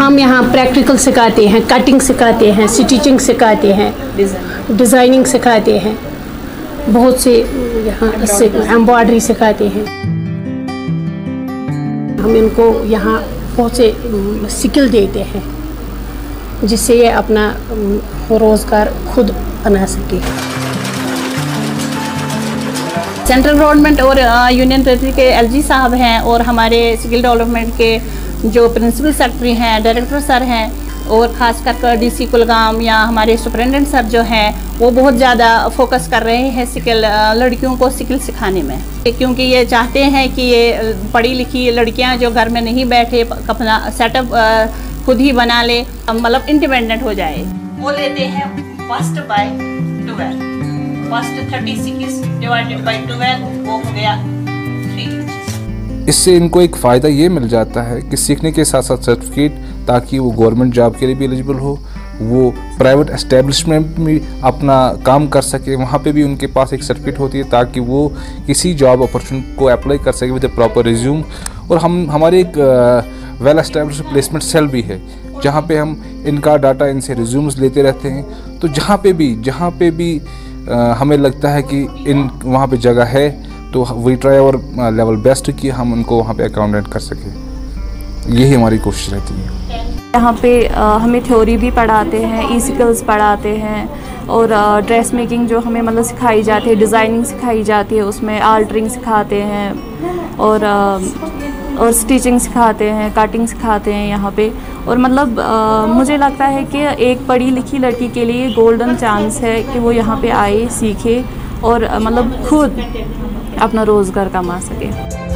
हम यहाँ प्रैक्टिकल सिखाते हैं, कटिंग सिखाते हैं, स्टिचिंग सिखाते हैं, डिज़ाइनिंग सिखाते हैं, बहुत से यहाँ एम्ब्रॉयडरी सिखाते हैं। हम इनको यहाँ बहुत से स्किल देते हैं जिससे ये अपना रोज़गार खुद बना सके। सेंट्रल गवर्नमेंट और यूनियन टेरिटरी के एलजी साहब हैं और हमारे स्किल डेवलपमेंट के जो प्रिंसिपल सेक्रेटरी हैं, डायरेक्टर सर हैं और ख़ास कर डीसी कुलगाम या हमारे सुपरिटेंडेंट सर जो हैं वो बहुत ज़्यादा फोकस कर रहे हैं स्किल लड़कियों को स्किल सिखाने में, क्योंकि ये चाहते हैं कि ये पढ़ी लिखी लड़कियां जो घर में नहीं बैठे अपना सेटअप खुद ही बना ले, मतलब इंडिपेंडेंट हो जाए। वो लेते हैं first by 12, first 36 divided by 12 वो हो गया 3। इससे इनको एक फ़ायदा ये मिल जाता है कि सीखने के साथ साथ सर्टिफिकेट, ताकि वो गवर्नमेंट जॉब के लिए भी एलिजिबल हो, वो प्राइवेट एस्टेब्लिशमेंट में अपना काम कर सके, वहाँ पे भी उनके पास एक सर्टिफिकेट होती है ताकि वो किसी जॉब अपॉर्चुनिटी को अप्लाई कर सके विद ए प्रॉपर रिज्यूम। और हमारे एक वेल एस्टेब्लिश प्लेसमेंट सेल भी है जहाँ पे हम इनका डाटा, इनसे रिज्यूम्स लेते रहते हैं। तो जहाँ पे भी हमें लगता है कि वहाँ पे जगह है तो we try our level best कि हम उनको वहाँ पे अकाउंटेंट कर सकें। यही हमारी कोशिश रहती है। यहाँ पे हमें थ्योरी भी पढ़ाते हैं, ई स्किल्स पढ़ाते हैं और ड्रेस मेकिंग जो हमें मतलब सिखाई जाती है, डिज़ाइनिंग सिखाई जाती है, उसमें आल्टरिंग सिखाते हैं और स्टिचिंग सिखाते हैं, कटिंग सिखाते हैं यहाँ पे। और मतलब मुझे लगता है कि एक पढ़ी लिखी लड़की के लिए गोल्डन चांस है कि वो यहाँ पे आए, सीखे और मतलब खुद अपना रोज़गार कमा सके।